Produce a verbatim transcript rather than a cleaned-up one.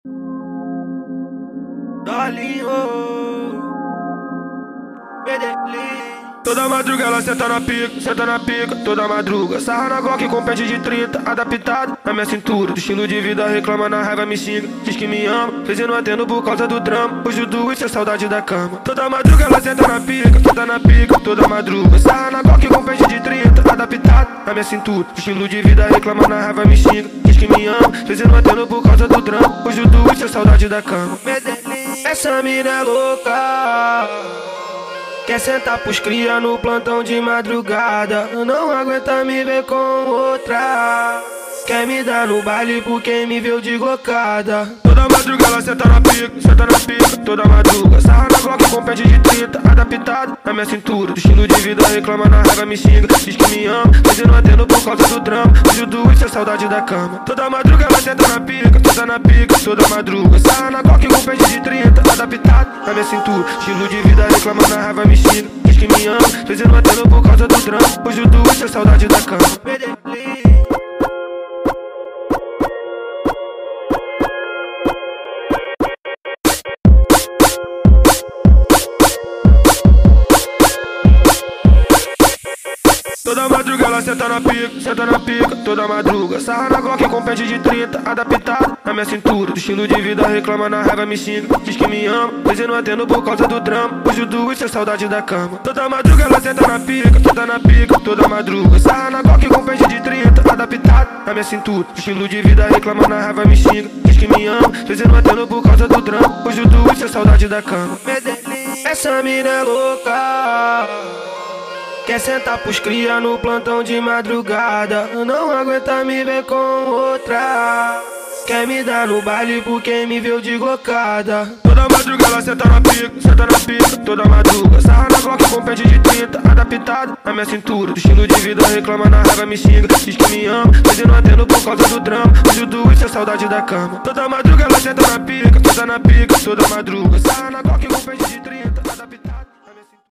Dolinho, Medellín. Toda madruga ela senta na pica, senta na pica, toda madruga. Sarra na Glock com pente de trinta, adaptado na minha cintura. Do estilo de vida reclama, na raiva me xinga, diz que me ama, fez eu não atendo por causa do drama. Hoje o do isso é saudade da cama. Toda madruga ela senta na pica, senta na pica, toda madruga. Sarra na Glock com pente de trinta, adaptado na minha cintura. Do estilo de vida reclama, na raiva me xinga, diz que me ama, fez eu não atendo por causa do drama. Hoje o do isso é saudade da cama. Medellín. Essa mina é louca, quer sentar pros cria no plantão de madrugada. Não aguenta me ver com outra, quer me dar no baile porque me viu de glocada. Toda madruga ela senta na pica, senta na pica, toda madruga. Sarra na Glock com pente de trinta, adaptado na minha cintura. Do estilo de vida reclama, na raiva me xinga, diz que me ama, mas eu não atendo por causa do drama. Hoje o do isso é saudade da cama. Toda madruga ela senta na pica, senta na pica, toda madruga. Sarra na Glock com pente de trinta, adaptado na minha cintura. Estilo de vida reclama, na raiva me xinga, diz que me ama, mas eu não atendo por causa do drama. Hoje o do isso é saudade da cama. Medellín. Toda madruga ela senta na pica, senta na pica, toda madruga. Sarra na Glock com pente de trinta, adaptado na minha cintura. Do estilo de vida reclama, na raiva me xinga, diz que me ama, mas eu não atendo por causa do drama. Hoje o do isso é saudade da cama. Toda madruga ela senta na pica, senta na pica, toda madruga. Sarra na Glock com pente de trinta, adaptado na minha cintura. Do estilo de vida reclama, na raiva me xinga, diz que me ama, mas eu não atendo por causa do drama. Hoje o do isso é saudade da cama. Medellín. Essa mina é louca, quer sentar pros cria no plantão de madrugada. Não aguenta me ver com outra, quer me dar no baile porque me viu de glocada. Toda madruga ela senta na pica, senta na pica, toda madruga. Sarra na Glock com pente de trinta, adaptado na minha cintura. Do estilo de vida reclama, na raiva me xinga, diz que me ama, mas eu não atendo por causa do drama. Hoje o do isso é saudade da cama. Toda madruga ela senta na pica, senta na pica, toda madruga. Sarra na Glock com pente de trinta.